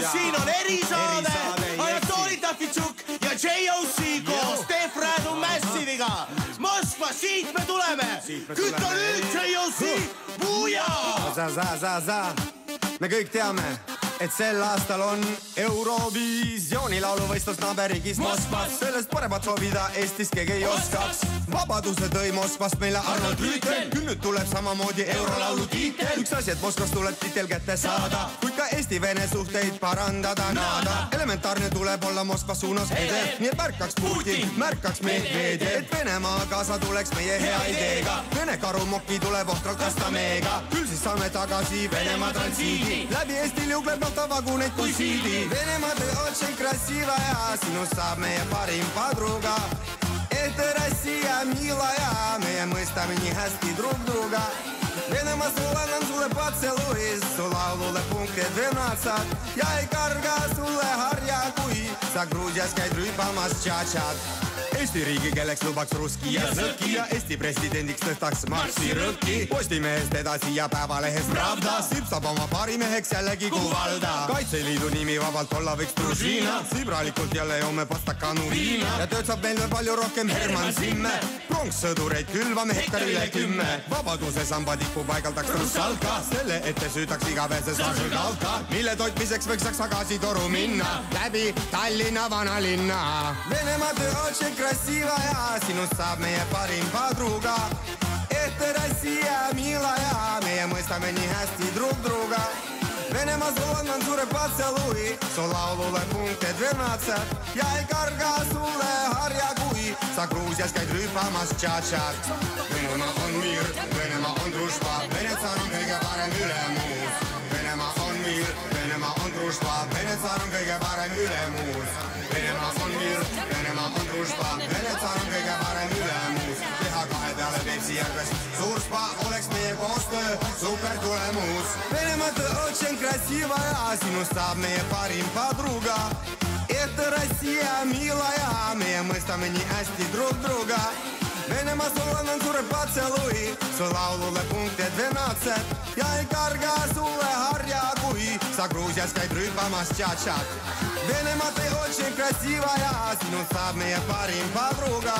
siin on erisaade Anatoli Tafitšuk ja JOC koos Def Radu Massive'iga. Moskva, siit me tuleme. Küta nüüd JOC, buujaa! Me kõik teame, et sel aastal on Eurovisiooni lauluvõistlus naaberriigis Moskvas. Sellest paremat soovida Eestis keegi ei oskaks. Vabaduse tõi Moskvast meile Arnold Rüütel. Küll nüüd tuleb samamoodi eurolaulu tiitel. Üks asi, et Moskvast tuleb tiitel kätte saada, kuid ka Eesti-Vene suhteid parandada naada. Elementaarne tuleb olla Moskva suunas edev. Nii et märkaks Putin, märkaks Medvedev, et Venemaa kaasa tuleks meie hea ideega. Vene karumoki tuleb ohtralt kasta meega. Küll siis saame tagasi Venemaa transiidi. Läbi Eesti liugleb naftavaguneid kui siidi. Venemaa ты очень красивая, sinust saab meie parim padruga. Это Россия милая, meie mõistame nii hästi drug druga. Venemaa sul annan sulle potsellui, su laulule punkte 12 ja ei karga sulle harja, kui sa Gruusias käid rüüpamas tša-tšad. Eesti riigikelleks lubaks ruski ja sõki ja Eesti presidendiks tõstaks Marksi rõki. Postimehest edasi ja Päevalehest Pravda sipstab oma parimeheks jällegi Kuvalda. Kaitseliidu nimi vabalt olla võiks Družina, sõbralikult jälle joome pastakanu viina ja tööd saab meil veel palju rohkem Herman Simme. Pronkssõdureid külvame hektarile 10, Vabaduse samba tipu paigaldaks Russalka, selle ette süütaks igavese Sažõgalka, mille toitmiseks võiks gaasitoru minna läbi Tallinna vanalinna. Venemaa ты очень красивая, sinust saab meie parim padruga. Это Россия mилая, meie mõistame nii hästi drug druga. Venemaa sul annan suure potsellui, su laulule punkte 12 ja ei karga sulle harja, kui sa Gruusias käid rüüpamas tša-tšad. Venemaa on miir, Venemaa on družba, Venetsaar on kõige parem ülemuus. Venemaa on miir, Venemaa on družba, Venetsaar on kõige parem ülemuus. Venemaa on miir, Venemaa on družba, Venetsaar on kõige parem ülemuus. Teha kahe peale Peipsi järves suur spa oleks meie koostöö super tulemus. Venemaa ты очень красивая, sinust saab meie parim padruga. Это Россия mилая, meie mõistame nii hästi drug druga. Venemaa sul annan suure potsellui, su laulule punkte 12 ja ei karga sulle harja, kui sa Gruusias käid rüüpamas tša-tšad. Venemaa ты очень красивая, sinust saab meie parim padruga.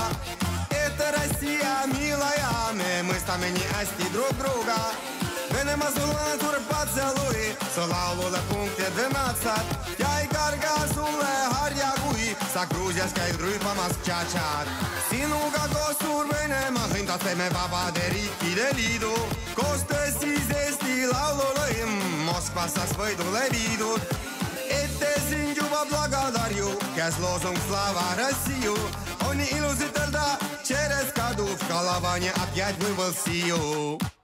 Это Россия mилая, me mõistame nii hästi drug druga. Venemaa sul annan suure potsellui, su laulule punkte 12 ja ei karga sulle harja, kui sa Gruusias käid rüüpamas tša-tšad. Sinuga koos suur Venemaa hõndas teeme Vabade Riikide Liidu. Koostöös siis Eesti laululõim Moskvas saaks võidule viidud. Ette sind juba благодарю, käes loosung Slava Rossiju. On nii ilus ütelda, через Kaduvka lavanje опять мы will see you.